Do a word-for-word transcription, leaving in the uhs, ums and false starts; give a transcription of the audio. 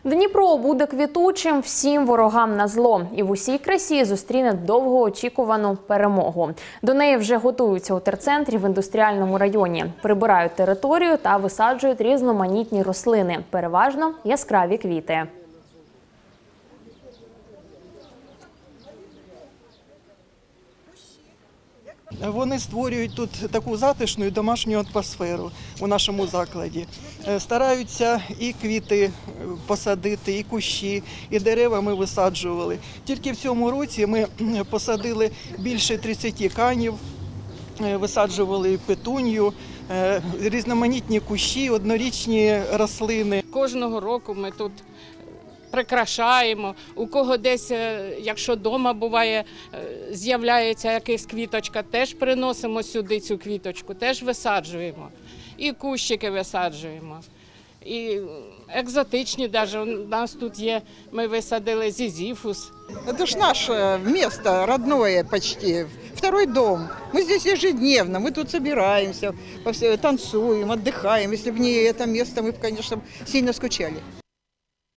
Дніпро буде квітучим всім ворогам на зло і в усій красі зустріне довгоочікувану перемогу. До неї вже готуються у терцентрі в індустріальному районі. Прибирають територію та висаджують різноманітні рослини, переважно яскраві квіти. Вони створюють тут таку затишну і домашню атмосферу у нашому закладі. Стараються і квіти посадити, і кущі, і дерева ми висаджували. Тільки в цьому році ми посадили більше тридцяти канів, висаджували петунію, різноманітні кущі, однорічні рослини. Кожного року ми тут прикрашаємо, у кого десь, якщо вдома буває, з'являється якась квіточка, теж приносимо сюди цю квіточку, теж висаджуємо. І кущики висаджуємо. І екзотичні навіть, у нас тут є, ми висадили зізіфус. Это ж наше место родное почти, второй дом. Мы здесь ежедневно, мы тут собираемся, танцуем, отдыхаем. Если бы не это место, мы бы, конечно, сильно скучали.